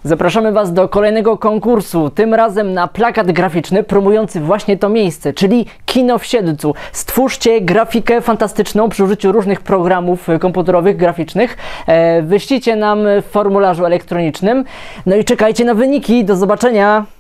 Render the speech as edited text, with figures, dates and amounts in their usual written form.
Zapraszamy Was do kolejnego konkursu, tym razem na plakat graficzny promujący właśnie to miejsce, czyli Kino w Siedlcu. Stwórzcie grafikę fantastyczną przy użyciu różnych programów komputerowych, graficznych. Wyślijcie nam w formularzu elektronicznym. No i czekajcie na wyniki. Do zobaczenia!